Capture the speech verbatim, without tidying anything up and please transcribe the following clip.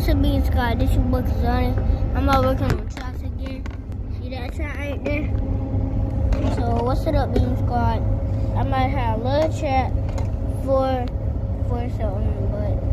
What's up, Bean Squad? This your boy Kazani. I'm out working on the tracks again. See that track right there? So what's it up, Bean Squad? I might have a little chat for for something, but